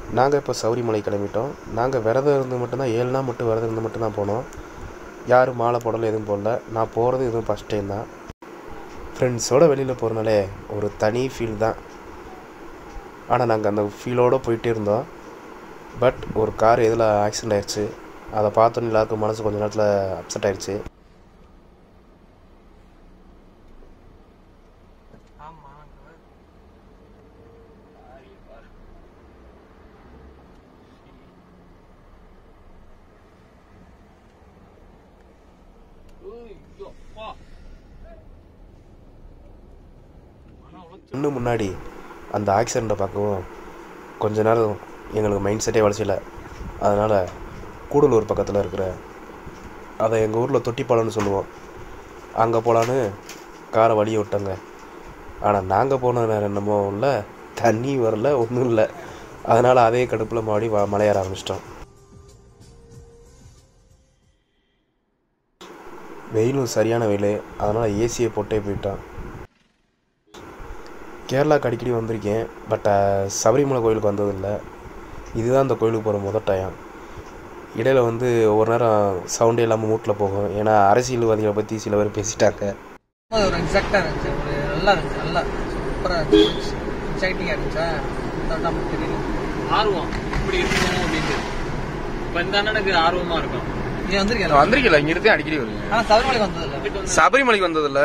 நாங்கள் இப்போ சபரிமலை கிளம்பிட்டோம். நாங்கள் விரதம் இருந்து மட்டும்தான் 7 நாள் மட்டும் விரதம் இருந்து மட்டும்தான் போனோம். யாரும் மாலை போடலை, எதுவும் போடல. நான் போகிறது இதுவும் ஃபஸ்ட் டைம் தான். ஃப்ரெண்ட்ஸோடு வெளியில் போகிறனாலே ஒரு தனி ஃபீல் தான். ஆனால் நாங்கள் அந்த ஃபீலோடு போயிட்டே இருந்தோம். பட் ஒரு கார் எதில் ஆக்சிடெண்ட் ஆயிடுச்சு. அதை பார்த்தோன்னே எல்லாருக்கும் மனசு கொஞ்சம் நேரத்தில் அப்செட் ஆயிடுச்சு. இன்னும் முன்னாடி அந்த ஆக்சிடெண்ட்டை பார்க்கவும் கொஞ்ச நேரம் எங்களுக்கு மைண்ட் செட்டே வளர்ச்சியில்லை. அதனால் கூடலூர் பக்கத்தில் இருக்கிற அதை எங்கள் ஊரில் தொட்டிப்பாலம்னு சொல்லுவோம், அங்கே போகலான்னு காரை வழியை விட்டோங்க. ஆனால் நாங்கள் போன நேரம் என்னமோ இல்லை, தண்ணி வரல, ஒன்றும் இல்லை. அதனால் அதே கடுப்பில் மறுபடியும் மலையேற ஆரம்பிச்சிட்டோம். வெயிலும் சரியான வெயில், அதனால் ஏசியை போட்டே போயிட்டோம். கேரளாவுக்கு அடிக்கடி வந்திருக்கேன், பட் சபரிமலை கோயிலுக்கு வந்ததில்லை. இதுதான் அந்த கோயிலுக்கு போகிற முதல் டைம். இடையில் ஒவ்வொரு நேரம் சவுண்டே இல்லாமல் மூட்டில் போகும். ஏன்னா அரசியல்வாதிகளை பற்றி சில பேர் பேசிட்டாங்க. ஒரு எக்ஸாக்டாக இருந்துச்சு, ஒரு நல்லா இருந்துச்சு, நல்லா சூப்பராக இருந்துச்சு, எக்ஸைட்டிங்காக இருந்துச்சா. தெரியல ஆர்வம் இப்படி இருக்கணும் அப்படின்ட்டு. இப்போ இந்த அண்ணனுக்கு ஆர்வமாக இருக்கும். நீ வந்திருக்கல இங்கே இருந்தே அடிக்கடி வருங்க. ஆனால் சபரிமலைக்கு வந்ததில்லை. சபரிமலைக்கு வந்ததில்லை.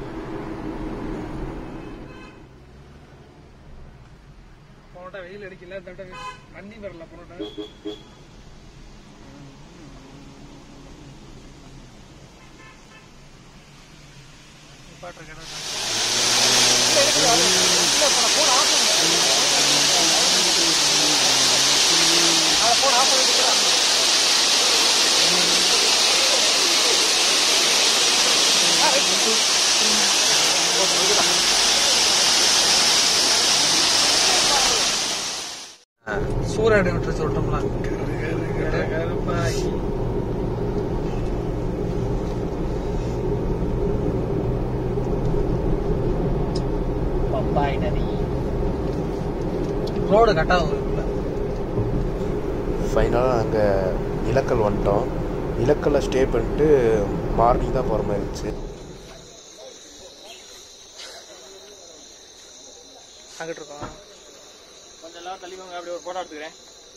வெயில் அடிக்கல, தண்ணி வரல. போனோட சூறாடி விட்டு சொல்லிட்டோம்ல. ரோடு கட்டாக ஃபைனலாக நாங்கள் இலக்கல் வந்துட்டோம். இலக்கல்ல ஸ்டே பண்ணிட்டு மார்னிங் தான் போகிற மாதிரி இருந்துச்சு. அங்கிட்டு இருக்கோம். கொஞ்சம் எல்லாம் தள்ளிவாங்க, அப்படி ஒரு போட்டோ எடுத்துக்கிறேன்.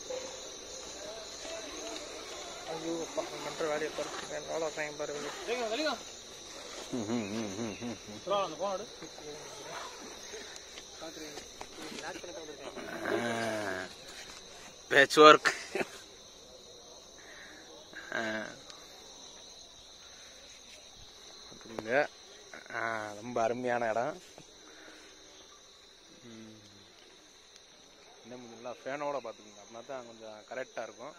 ஐயோ அப்பா, மற்ற வேலையை பாரு, எவ்வளோ டைம் பாரு. அந்த போனோடு பேட்ச் ஒர்க். ரொம்ப அருமையான இடம். இன்னும் கொஞ்சம் ஃபேனோட பார்த்துக்கோங்க, அப்படின்னா தான் கொஞ்சம் கரெக்டாக இருக்கும்.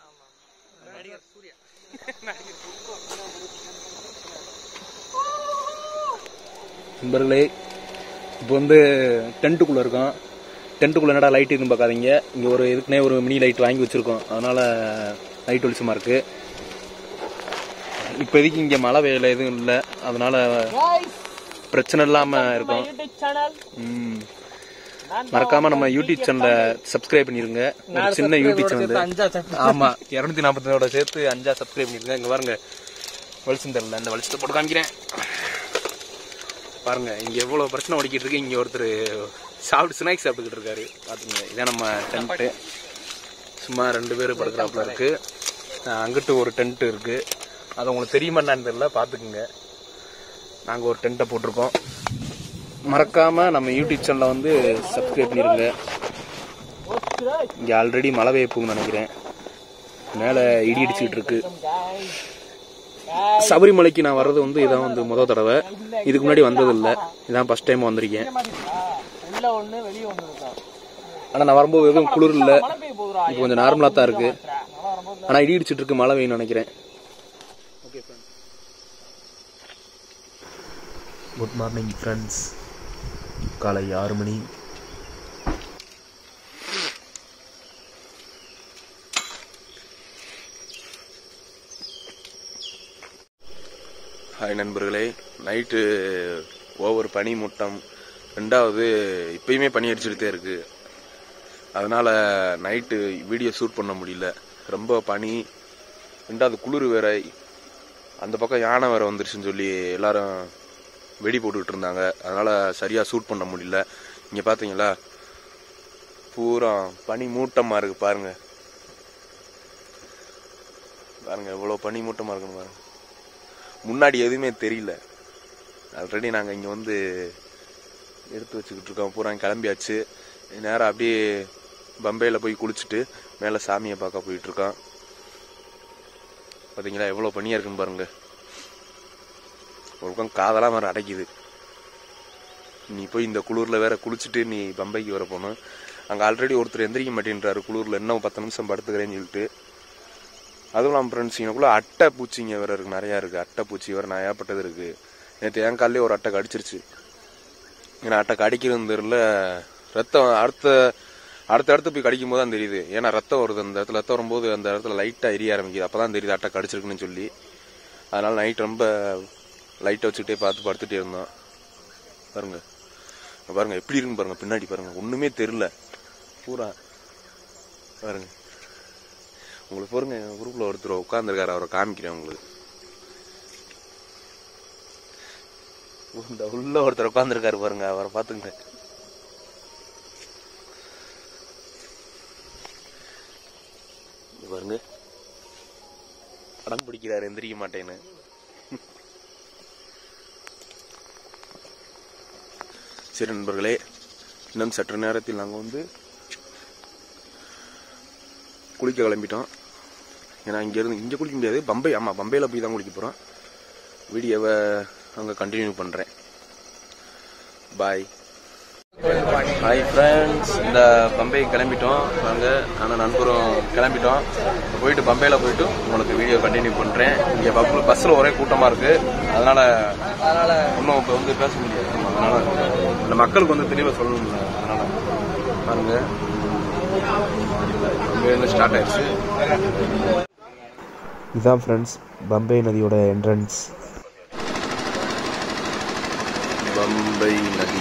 நண்பர்களே, இப்போ டென்ட்டுக்குள்ளே இருக்கோம். டென்ட்டுக்குள்ளே என்னடா லைட் இருக்குன்னு பார்க்காதீங்க. இங்கே இதுக்குனே ஒரு மினி லைட் வாங்கி வச்சுருக்கோம். அதனால் லைட் வெளிச்சமாக இருக்குது. இப்போதைக்கு இங்கே மழை வெயில் எதுவும் இல்லை, அதனால் பிரச்சனை இல்லாமல் இருக்கும். மறக்காம நம்ம யூடியூப் சேனலை சப்ஸ்கிரைப் பண்ணிருங்க. ஒரு சின்ன யூடியூப் சேனல். ஆமா, 240 சேர்த்து 5 சப்ஸ்கிரைப் பண்ணிருங்க. இங்க பாருங்க, வெளிச்சம் தெரியல, இந்த வெளிச்சத்தை போட்டு காமிக்கிறேன் பாருங்க. இங்க எவ்வளவு பிரச்சனை ஓடிக்கிட்டு இருக்கு. இங்க ஒருத்தர் ஸ்நாக்ஸ் சாப்பிட்டுக்கிட்டு இருக்காரு, பாத்துங்க. இதான் நம்ம டென்ட்டு. சும்மா 2 பேர் படுக்கிறாப்புல இருக்கு. அங்கிட்டு ஒரு டென்ட் இருக்கு, அது உங்களுக்கு தெரியுமா என்னன்னு தெரியல, பாத்துக்குங்க. நாங்க ஒரு டென்ட்டை போட்டிருக்கோம். மறக்காம நம்ம யூடியூப் சேனலை சப்ஸ்கிரைப் பண்ணிருங்க. இங்க ஆல்ரெடி மழை பெய்ய போகுதுன்னு நினைக்கிறேன். மேல இடி இடிச்சுட்டு இருக்கு. சபரிமலைக்கு நான் வர்றது இதான் முதல் தடவை. இதுக்கு முன்னாடி வந்தது இல்லை, இதான் ஃபர்ஸ்ட் டைம் வந்திருக்கேன். ஆனா நான் வரும்போது எதுவும் குளிர் இல்லை, இப்போ கொஞ்சம் நார்மலா தான் இருக்கு. ஆனா இடி இடிச்சுட்டு இருக்கு, மழை பெய்யும்னு நினைக்கிறேன். Good morning friends. காலை 6 மணி. ஹாய் நண்பர்களே, நைட்டு ஓவர் பனி மூட்டம். ரெண்டாவது இப்பயுமே பனி அடிச்சுக்கிட்டே இருக்கு. அதனால நைட்டு வீடியோ ஷூட் பண்ண முடியல. ரொம்ப பனி, ரெண்டாவது குளிர் வேற, அந்த பக்கம் யானை வேற வந்துருச்சுன்னு சொல்லி எல்லாரும் வெடி போட்டுக்கிட்டு இருந்தாங்க. அதனால சரியா ஷூட் பண்ண முடியல. இங்க பாத்தீங்களா பூரா பனி மூட்டமா இருக்கு பாருங்க. பாருங்க எவ்வளவு பனி மூட்டமா இருக்குன்னு பாருங்க. முன்னாடி எதுவுமே தெரியல. ஆல்ரெடி நாங்க இங்க வந்து எடுத்து வச்சுக்கிட்டு இருக்கோம். பூரா கிளம்பியாச்சு. நேரம் அப்படியே பம்பையில போய் குளிச்சுட்டு மேல சாமியை பார்க்க போயிட்டு இருக்கோம். பாத்தீங்களா எவ்வளவு பனியா இருக்குன்னு பாருங்க. ஒரு பக்கம் காதெல்லாம் வேற அடைக்குது. நீ போய் இந்த குளிர்ல வேற குளிச்சுட்டு நீ பம்பைக்கு வர போகணும். அங்க ஆல்ரெடி ஒருத்தர் எந்திரிக்க மாட்டேன்றாரு குளிர்ல, இன்னும் 10 நிமிஷம் படுத்துக்கிறேன்னு சொல்லிட்டு. அதுவும் இல்லாமல் ஃப்ரெண்ட்ஸ் இங்கக்குள்ள அட்டை பூச்சிங்க வேற இருக்கு, நிறையா இருக்கு. அட்டை பூச்சி வேற நான் ஏற்பட்டது இருக்கு. நேற்று என் காலிலே ஒரு அட்டை கடிச்சிருச்சு. ஏன்னா அட்டை கடிக்கிறது தெரியல, ரத்தம் அடுத்து போய் கடிக்கும் போது தான் தெரியுது. ஏன்னா ரத்தம் வருது, அந்த இடத்துல ரத்தம் வரும்போது அந்த இடத்துல லைட்டா எரிய ஆரம்பிக்குது. அப்பதான் தெரியுது அட்டை கடிச்சிருக்குன்னு சொல்லி. அதனால நைட் ரொம்ப லைட்டை வச்சுக்கிட்டே பார்த்து படுத்துட்டே இருந்தோம். பாருங்க பாருங்க எப்படி இருக்குன்னு பாருங்க. பின்னாடி பாருங்க ஒண்ணுமே தெரியல பூரா. பாருங்க உங்களுக்கு பாருங்க, குரூப்ல ஒருத்தர் உட்கார்ந்துருக்காரு, அவரை காமிக்கிறேன் உங்களுக்கு. உள்ள ஒருத்தர் உட்கார்ந்துருக்காரு பாருங்க, அவரை பாத்துங்க. பாருங்க படம் பிடிக்கிறாரு, எந்திரிக்க மாட்டேன்னு. சரி நண்பர்களே, இன்னும் சற்று நேரத்தில் நாங்கள் வந்து குளிக்க கிளம்பிட்டோம். ஏன்னா இங்கே குளிக்க முடியாது, பம்பை. ஆமாம், பம்பையில் போய் தான் குளிக்க போகிறோம். வீடியோவை அங்கே கண்டினியூ பண்ணுறேன். பாய். ஹாய் ஃப்ரெண்ட்ஸ், இந்த பம்பை கிளம்பிட்டோம். நாங்கள் ஆனால் நண்பரும் கிளம்பிட்டோம். போயிட்டு பம்பையில் போயிட்டு உங்களுக்கு வீடியோ கண்டினியூ பண்ணுறேன். இங்கே பஸ்ஸில் ஒரே கூட்டமாக இருக்குது. அதனால் இன்னும் இப்போ வந்து பேச முடியாது. அதனால் அந்த மக்களுக்கு வந்து தெளிவாக சொல்லணும்ல. அதனால் பாருங்கள் பம்பையிலேருந்து ஸ்டார்ட் ஆயிடுச்சு. இதுதான் ஃப்ரெண்ட்ஸ் பம்பை நதியோட என்ட்ரன்ஸ். பம்பை நதி.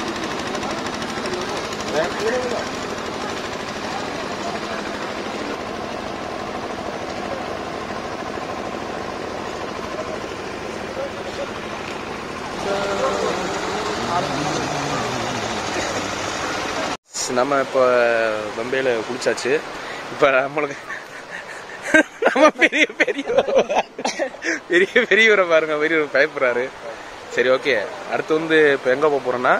நம்ம இப்போ பம்பையில் குளிச்சாச்சு. இப்போ நம்மளுக்கு நம்ம பெரியவரை பாருங்க, பெரியவர் பயப்படுறாரு. சரி ஓகே, அடுத்து வந்து இப்போ எங்கே போக போகிறோன்னா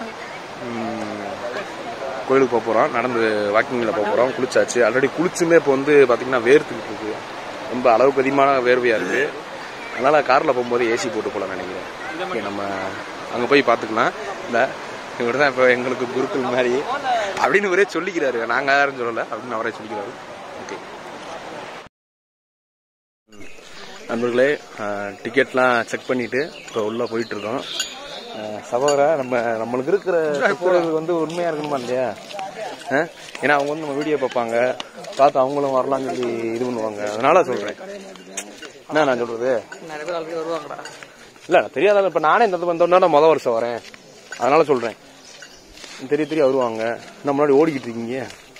கோயிலுக்கு போக போகிறோம். நடந்து வாக்கிங்கில் போக போகிறோம். குளிச்சாச்சு. ஆல்ரெடி குளிச்சுமே இப்போ வந்து பார்த்தீங்கன்னா வேர்த்துக்கிட்டு இருக்கு. ரொம்ப அளவுக்கு அதிகமான வேர்வையாக இருக்குது. அதனால் காரில் போகும்போது ஏசி போட்டு போகலான்னு நினைக்கிறேன். ஓகே, நம்ம அங்கே போய் பார்த்துக்கலாம். இல்லை இவர் தான் இப்போ எங்களுக்கு குருக்கள் மாதிரி அப்படின்னு ஒரே சொல்லிக்கிறாரு. நாங்கள் யாரும் சொல்லலை அப்படின்னு அவரே சொல்லிக்கிறாரு. ஓகே நண்பர்களே, டிக்கெட்லாம் செக் பண்ணிவிட்டு இப்போ உள்ளே போயிட்டுருக்கோம். சகோதரா, நம்மளுக்கு இருக்கிற வந்து உண்மையாக இருக்கணுமா இல்லையா? ஏன்னா அவங்க வந்து நம்ம வீடியோ பார்ப்பாங்க, பார்த்து அவங்களும் வரலாம்னு சொல்லி இது பண்ணுவாங்க. அதனால சொல்கிறேன். என்ன நான் சொல்கிறது, நிறைய பேர் ஆல்ரெடி வருவாங்கடா. இல்லை தெரியாத. இப்போ நானே இந்த வந்தோன்னா மொதல் வருஷம் வரேன். அதனால சொல்கிறேன். தெரிய வருவாங்க. நம்ம முன்னாடி ஓடிக்கிட்டு இருக்கீங்க.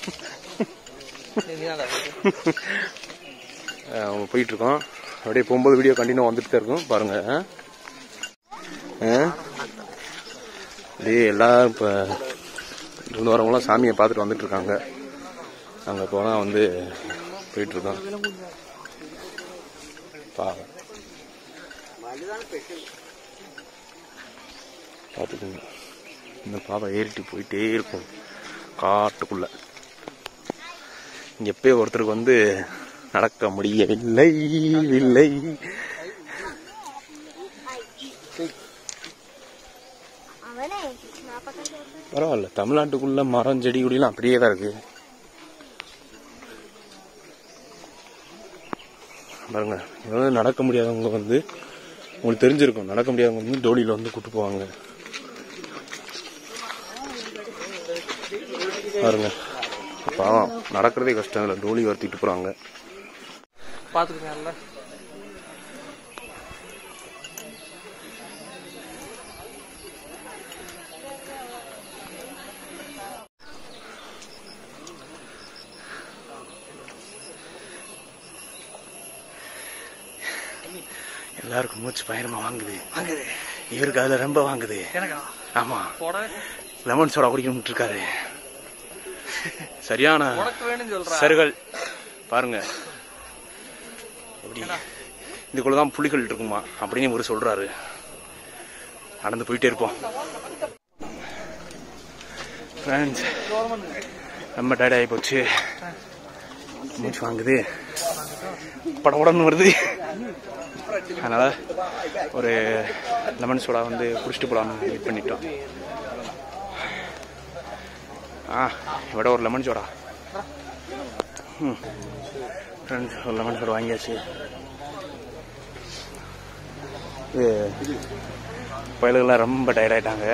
அவங்க போயிட்டு இருக்கோம். அப்படியே போகும்போது வீடியோ கண்டினியூ வந்துட்டு தான் இருக்கும் பாருங்க. அப்படியே எல்லாரும் இப்போ இருந்து வரவங்களாம் சாமியை பார்த்துட்டு வந்துட்டு இருக்காங்க. அங்கே போனால் வந்து போயிட்டு இருக்கோம். பார்த்துக்கோங்க, இந்த பாவை ஏறிட்டு போயிட்டே இருக்கும் காட்டுக்குள்ள. இங்க எப்பயும் ஒருத்தருக்கு வந்து நடக்க முடியவில்லை. பரவாயில்ல, தமிழ்நாட்டுக்குள்ள மரம் செடி கொடியெல்லாம் அப்படியே தான் இருக்கு. பாருங்க, நடக்க முடியாதவங்க வந்து உங்களுக்கு தெரிஞ்சிருக்கும். நடக்க முடியாதவங்க வந்து டோலியில வந்து கூட்டு போவாங்க. பாருங்க, பாவம் நடக்கிறதே கஷ்டம். இல்லை டோலி வர்த்திட்டு போறாங்க. பாத்துக்கோங்க. எல்லாருக்கும் மூச்சு பயணமா வாங்குது. இவருக்கு அதுல ரொம்ப வாங்குது. ஆமா, லெமன் சோடா குடிக்கணும்னு இருக்காரு. சரியான சருகள் பாருங்க. இதுக்குள்ளதான் புலிகள் இருக்குமா அப்படின்னு இவரு சொல்றாரு. நடந்து போயிட்டே இருப்போம். ரொம்ப டயர்ட் ஆகி போச்சு. மூச்சு வாங்குது, படபடன்னு வருது. அதனால ஒரு லெமன் சோடா வந்து குடிச்சிட்டு போலான்னு வெயிட் பண்ணிட்டோம். விட ஒரு லெமன் சோடா. ஃப்ரெண்ட்ஸ், ஒரு லெமன் சோடா வாங்கியாச்சு. இது பயலுகள்லாம் ரொம்ப டயர்ட் ஆயிட்டாங்க.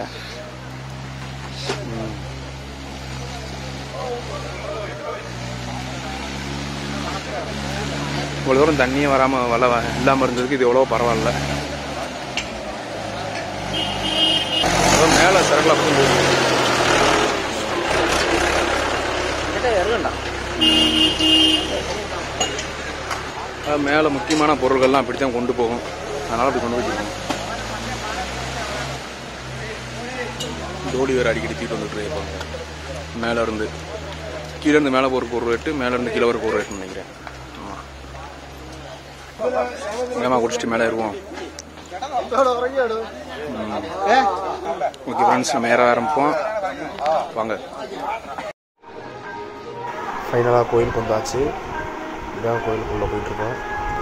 இவ்வளோ தூரம் தண்ணியே இல்லாமல் இருந்ததுக்கு இது எவ்வளோ பரவாயில்ல. மேலே சரக்குல மேலே முக்கியமான பொருள்கள்லாம் அப்படித்தான் கொண்டு போகும். அதனால அப்படி கொண்டு போய் டோலி வேறு அடிக்கடி தூக்கிட்டு வந்துட்டு இருப்பாங்க. மேலே இருந்து கீழே இருந்து மேலே போகிறதுக்கு ஒரு ரேட்டு, மேலே இருந்து கீழே வரைக்கும் ஒரு ரேட்டுன்னு நினைக்கிறேன். வேகமாக குடிச்சிட்டு மேலே ஏறுவோம். ஓகே ஃப்ரெண்ட்ஸ், நம்ம ஏற ஆரம்பிப்போம் வாங்க. ஃபைனலாக கோயிலுக்கு வந்தாச்சு. இதான் கோயிலுக்குள்ளே போயிட்டுருக்கோம்.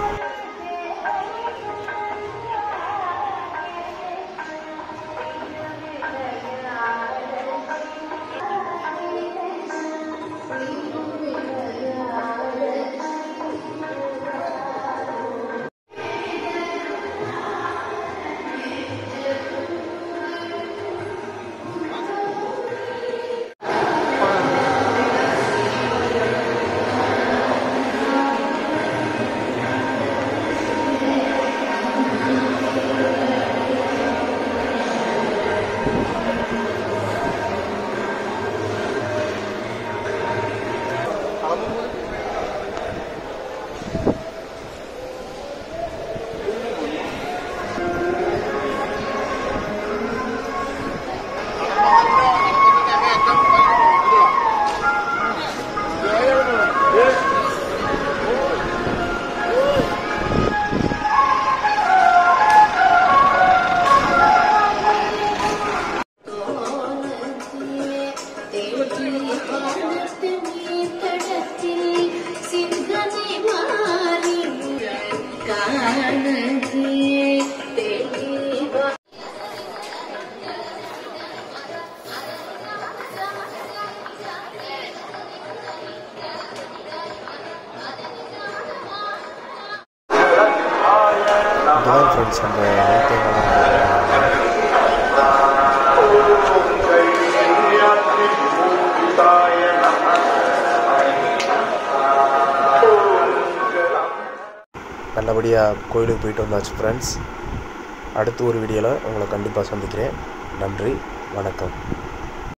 இதுதான் ஃப்ரெண்ட்ஸ் அந்த நல்லபடியாக கோயிலுக்கு போயிட்டு வந்தாச்சு ஃப்ரெண்ட்ஸ். அடுத்து ஒரு வீடியோவில் உங்களை கண்டிப்பாக சந்திக்கிறேன். நன்றி, வணக்கம்.